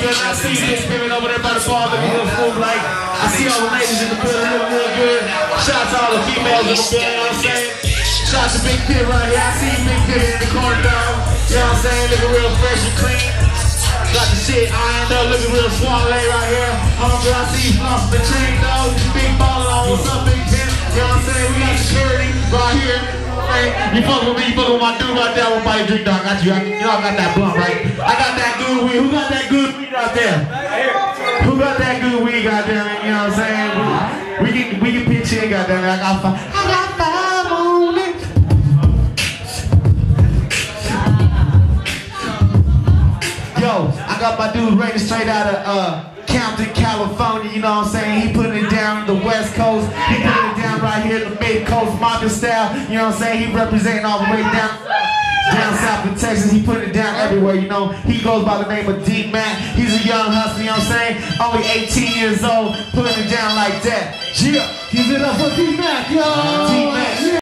good. I see you spinning over there by the bar looking real smooth like. I see all the ladies in the building looking real good. Shout out to all the females in the building, you know what I'm saying? Shout out to Big Pit right here. I see you Big Pit in the corner down. You know what I'm saying? Looking real fresh and clean. Got the shit ironed up, looking real suave right here. Homie, I see you flossing the chain though. Big baller on, what's up, Big Pit? You know what I'm saying? We got security right here. Hey, you fuck with me, you fuck with my dude right there. I want to drink, dog. Got you. You know I got that blunt, right? I got that good weed. Who got that good weed out there? Who got that good weed, goddamn it? You know what I'm saying? We can pitch in, goddamn it. I got five on it. Yo, I got my dude Raiden straight out of Compton, California, you know what I'm saying? He putting it down the West Coast, he putting it down right here the Mid Coast, Mafia style, you know what I'm saying? He representing all the way down south in Texas, he putting it down everywhere, you know? He goes by the name of D-Mac, he's a young hustler, you know what I'm saying? Only 18 years old, putting it down like that. Yeah, give it up for D-Mac, yo! D-Mac.